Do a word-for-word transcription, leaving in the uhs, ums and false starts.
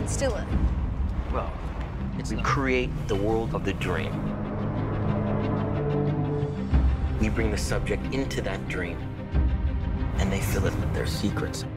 steal it? Well, we create the world of the dream. We bring the subject into that dream, and they fill it with their secrets.